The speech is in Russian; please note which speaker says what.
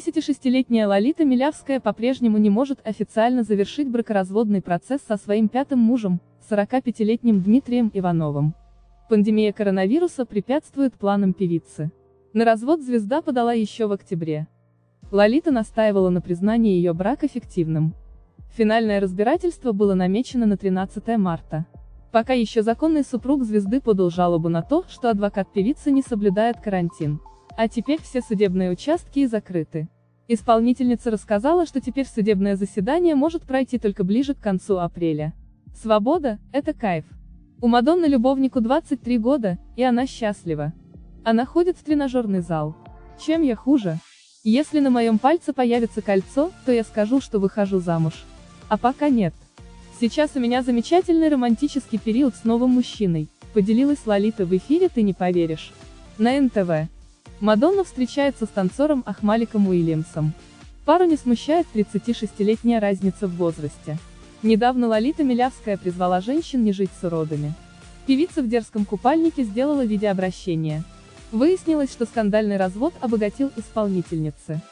Speaker 1: 36-летняя Лолита Милявская по-прежнему не может официально завершить бракоразводный процесс со своим пятым мужем, 45-летним Дмитрием Ивановым. Пандемия коронавируса препятствует планам певицы. На развод звезда подала еще в октябре. Лолита настаивала на признании ее брака фиктивным. Финальное разбирательство было намечено на 13 марта. Пока еще законный супруг звезды подал жалобу на то, что адвокат певицы не соблюдает карантин. А теперь все судебные участки закрыты. Исполнительница рассказала, что теперь судебное заседание может пройти только ближе к концу апреля. Свобода – это кайф. У Мадонны любовнику 23 года, и она счастлива. Она ходит в тренажерный зал. Чем я хуже? Если на моем пальце появится кольцо, то я скажу, что выхожу замуж. А пока нет. Сейчас у меня замечательный романтический период с новым мужчиной, поделилась Лолита в эфире «Ты не поверишь» на НТВ. Мадонна встречается с танцором Ахмаликом Уильямсом. Пару не смущает 36-летняя разница в возрасте. Недавно Лолита Милявская призвала женщин не жить с уродами. Певица в дерзком купальнике сделала видеообращение. Выяснилось, что скандальный развод обогатил исполнительницы.